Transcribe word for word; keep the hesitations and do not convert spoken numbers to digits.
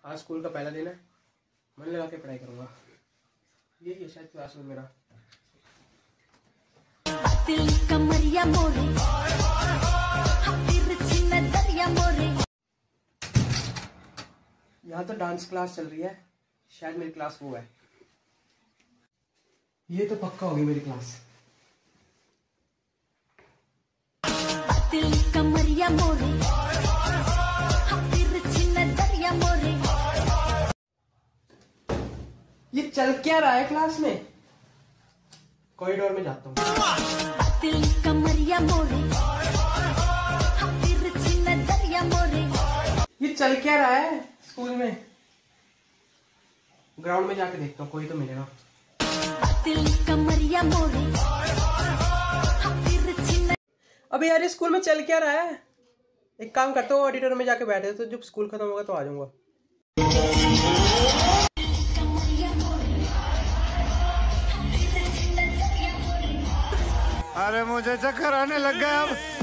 आज स्कूल का पहला दिन है, मन लगा के पढ़ाई करूँगा। यही है शायद क्लासरूम मेरा। यहाँ तो डांस क्लास चल रही है, शायद मेरी क्लास वो है। ये तो पक्का होगी मेरी क्लास। ये चल क्या रहा है क्लास में? कॉरिडोर में जाता हूँ। ये चल क्या रहा है स्कूल में? ग्राउंड में जाके देखता हूँ, कोई तो मिलेगा। अबे यार, ये स्कूल में चल क्या रहा है? एक काम करता हूँ, ऑडिटोरियम में जाके बैठे तो जब स्कूल खत्म होगा तो आ जाऊंगा। अरे मुझे चक्कर आने लग गया अब।